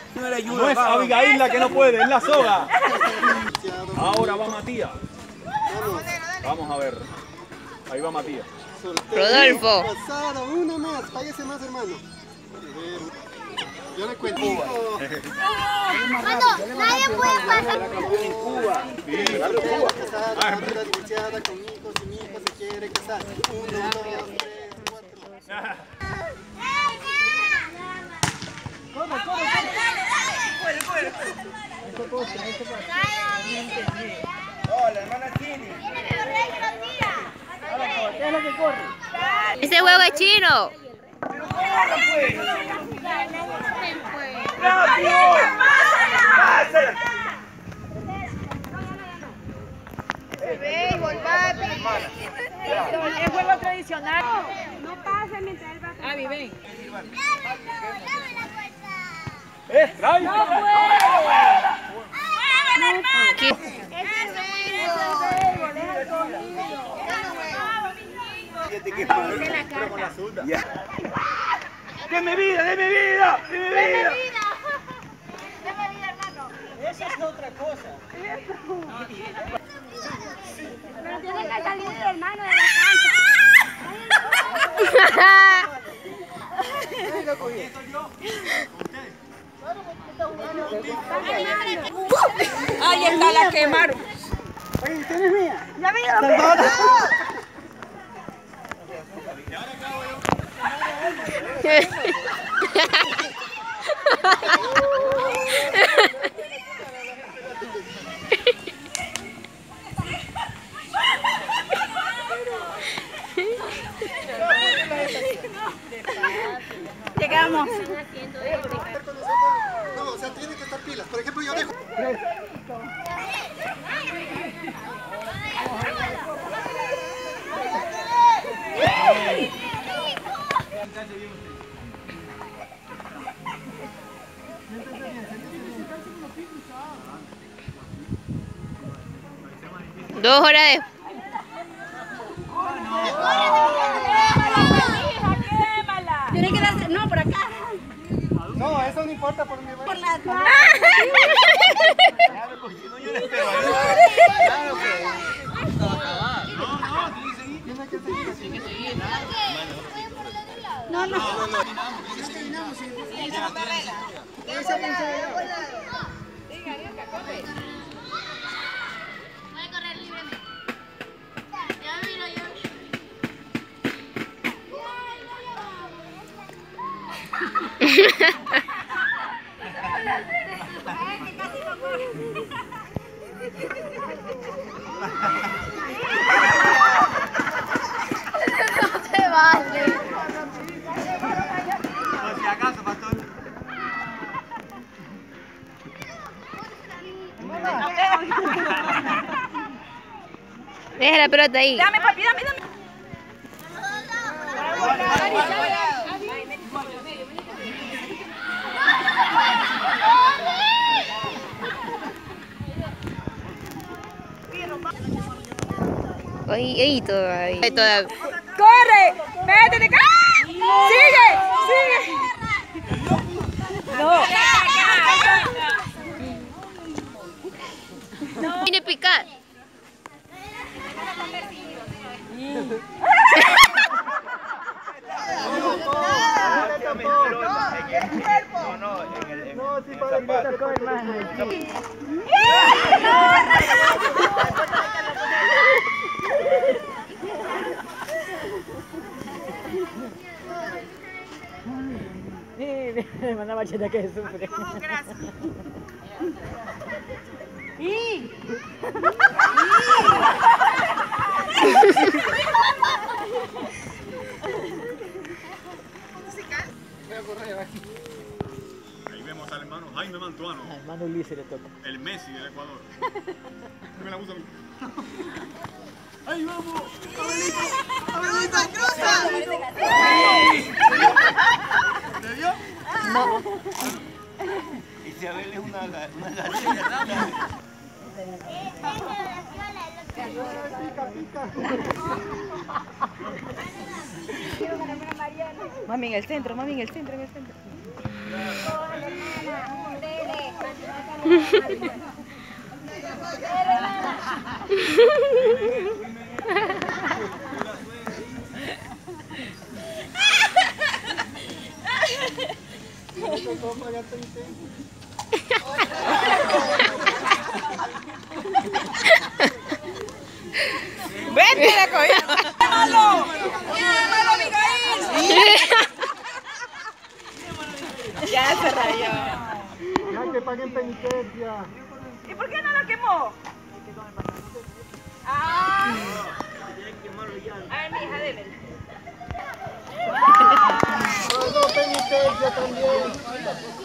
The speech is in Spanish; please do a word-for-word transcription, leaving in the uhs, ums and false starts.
No le ayuda. No es Abigail la que no puede, es la soga. Ahora va Matías. Vamos a ver. Ahí va Matías. Rodolfo. Pasaron una más, páguese más, hermano. Yo le cuento. Cuando nadie puede pasar. En Cuba. Sí, claro, Cuba. Casada, madre divorciada, con hijos y mi hija se quiere casar. Uno, dos, tres, cuatro. Corre, corre, corre. Corre, corre. Oh, la hermana Chini. ¿Qué es lo que corre? Ese juego es chino. Es juego tradicional. No pase mientras él va. Avi, ven. ¡Eh, trae! ¡No puede! ¿Qué? Fíjate que pero con la zurda. ¡Deme vida, deme vida! ¡Deme vida! Deme vida, hermano. Esa es otra cosa. Pero tiene que salir el hermano de la cancha. Ahí está, la quemaron. Oye, ¿tienes mía? Ya me dieron. Llegamos. No, o sea, tiene que estar pilas. Por ejemplo, yo dejo. Dos horas de... Tiene que darse. No, por acá. No, eso no importa por mi Por la. Claro, porque si no yo le espero. Claro, pero... Tiene que seguir. Tiene que seguir. No, no. No, no. Puede correr libremente. Ya miro, yo. No se vale. Por si acaso, pastor. Deja la pelota ahí. Dame, papi, dame, dame. Ahí, ahí todavía. Ahí todavía. ¡Corre! ¡Métete acá! ¡Sigue! ¡Sigue! No. Viene a picar. No, no, en el, en el zapato. Me manda macheta que sufre. Gracias. ¡Y! Ahí vemos al hermano Jaime Mantuano. Al hermano Ulises le toca. El Messi del Ecuador. Me la gusta a mí. ¡Ahí vamos! ¡Abelito! ¡Abelito! ¡Cruza! ¿Te dio? No. Y si Abel es una, una gallina. Mami en el centro, mami en el centro, en el centro. ¡Vete la coña! ¡Quémalo! ¡Quémalo, Abigail! Ya se rayó. Ya que paguen penitencia. ¿Y por qué no lo quemó? Ah. A ver, mi hija, débela. Pago penitencia también.